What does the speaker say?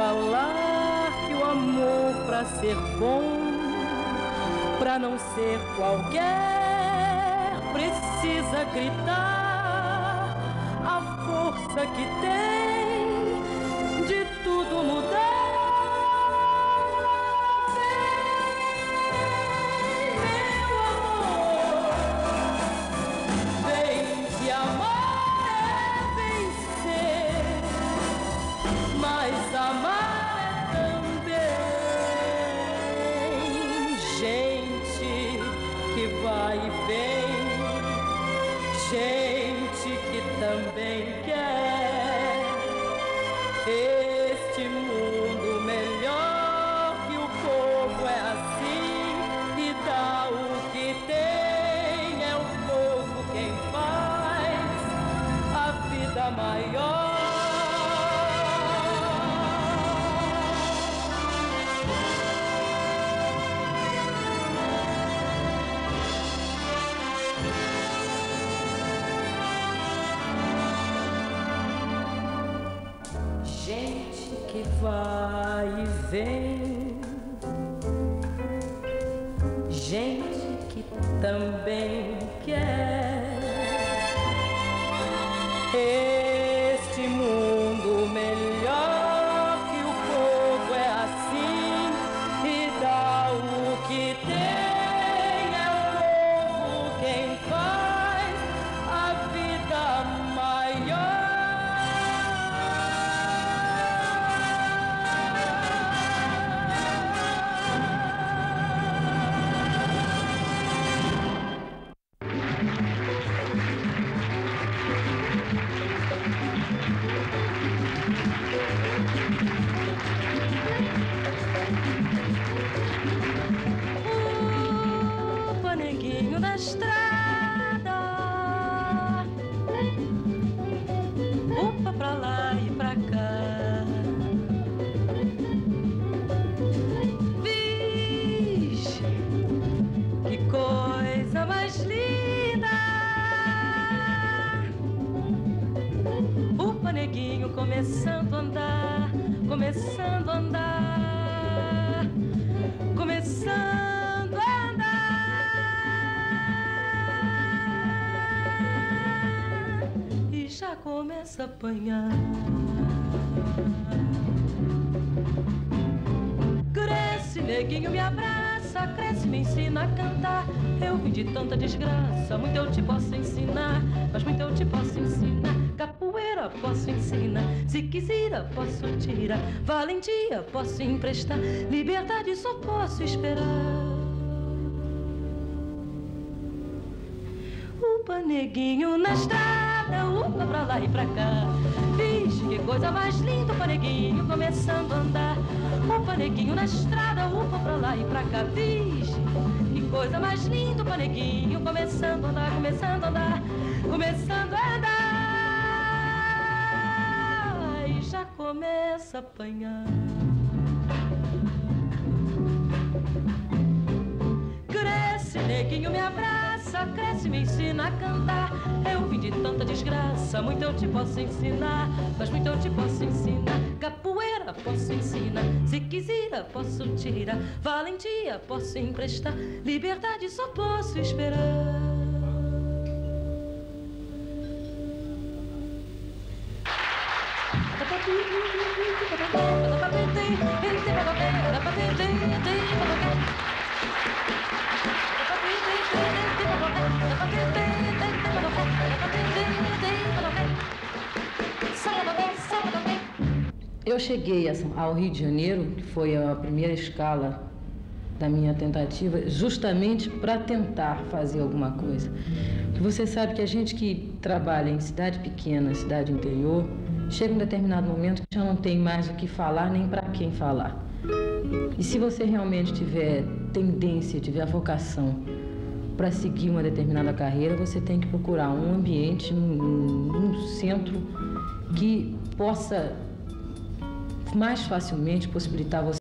falar que o amor, pra ser bom, pra não ser qualquer, precisa gritar a força que tem de tudo mudar. Gente que também quer este mundo melhor, que o povo é assim e dá o que tem. É o povo quem faz a vida maior. Gente que vai e vem, gente que também quer este mundo melhor, que o povo é assim e dá o que tem. É o povo quem faz a vida maior. O neguinho da estrada, upa pra lá e pra cá. Vixe, que coisa mais linda! Upa, neguinho, começando a andar, começando a andar, começando a andar, e já começa a apanhar. Cresce, neguinho, me abraça, cresce, me ensina a cantar. Eu vim de tanta desgraça, muito eu te posso ensinar, mas muito eu te posso ensinar. Capoeira posso ensinar, se quiser posso tirar, valentia posso emprestar, liberdade só posso esperar. Upa, neguinho na estrada, upa pra lá e pra cá. Vixe, que coisa mais linda, upa, neguinho, começando a andar. Upa, neguinho na estrada, upa pra lá e pra cá. Vixe, que coisa mais linda, upa, neguinho, começando a andar, começando a andar, começando a andar, e já começa a apanhar. Cresce, neguinho, me abraça, cresce, me ensina a cantar. Eu vim de tanta desgraça, muito eu te posso ensinar, mas muito eu te posso ensinar. Capoeira posso ensinar, se quiser posso tirar, valentia posso emprestar, liberdade só posso esperar. Eu cheguei ao Rio de Janeiro, que foi a primeira escala da minha tentativa, justamente para tentar fazer alguma coisa. Porque você sabe que a gente que trabalha em cidade pequena, cidade interior, chega um determinado momento que já não tem mais o que falar nem para quem falar. E se você realmente tiver tendência, tiver a vocação para seguir uma determinada carreira, você tem que procurar um ambiente, um centro que possa mais facilmente possibilitar você